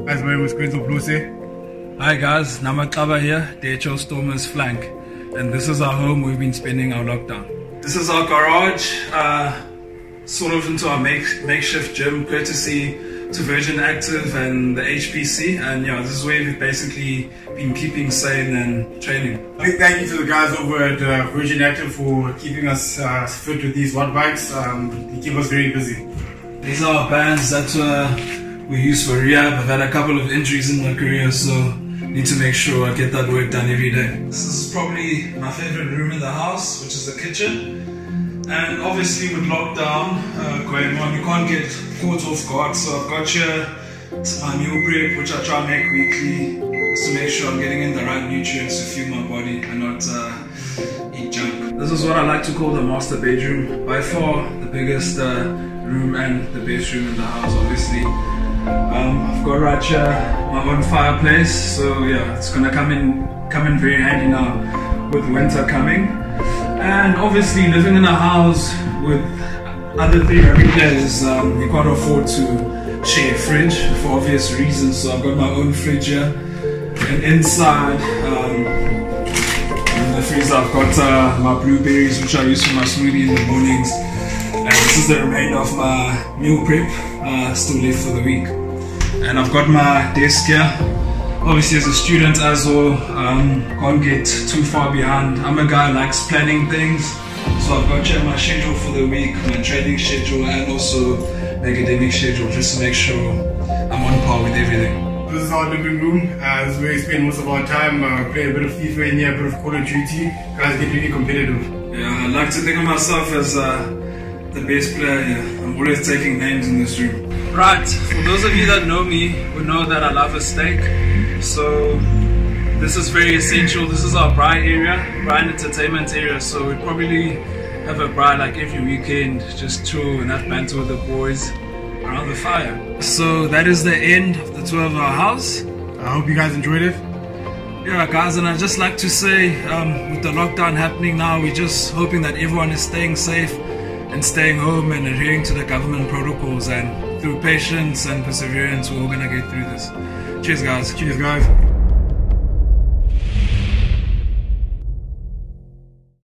As well with Queens of Lucy. Hi guys, Namakaba here, DHL Stormers Flank, and this is our home we've been spending our lockdown. This is our garage, sort of into our makeshift gym, courtesy to Virgin Active and the HPC, and yeah, this is where we've basically been keeping sane and training. Big thank you to the guys over at Virgin Active for keeping us fit with these watt bikes. They keep us very busy. These are our bands that we use for rehab. I've had a couple of injuries in my career, so need to make sure I get that work done every day. This is probably my favorite room in the house, which is the kitchen. And obviously with lockdown going on, you can't get caught off guard. So I've got here my meal prep, which I try and make weekly, just to make sure I'm getting in the right nutrients to fuel my body and not eat junk. This is what I like to call the master bedroom. By far the biggest room and the best room in the house, obviously. I've got right here my own fireplace, so yeah, it's gonna come in very handy now with winter coming. And obviously living in a house with other three regulars, you can't afford to share a fridge for obvious reasons, so I've got my own fridge here. And inside in the freezer I've got my blueberries, which I use for my smoothie in the mornings. And this is the remainder of my meal prep, still left for the week. And I've got my desk here. Obviously as a student as well, can't get too far behind. I'm a guy who likes planning things, so I've got here my schedule for the week, my training schedule and also my academic schedule, just to make sure I'm on par with everything. This is our living room. This is where we spend most of our time, play a bit of FIFA in here, a bit of Call of Duty. Guys get really competitive. Yeah, I like to think of myself as the best player here. I'm always taking names in this room. Right, for those of you that know me would know that I love a steak. So this is very essential. This is our braai area, braai and entertainment area. So we probably have a braai like every weekend, just chill and have banter with the boys around the fire. So that is the end of the tour of our house. I hope you guys enjoyed it. Yeah guys, and I'd just like to say, with the lockdown happening now, we're just hoping that everyone is staying safe and staying home and adhering to the government protocols, and through patience and perseverance we're all gonna get through this. Cheers guys. Cheers guys.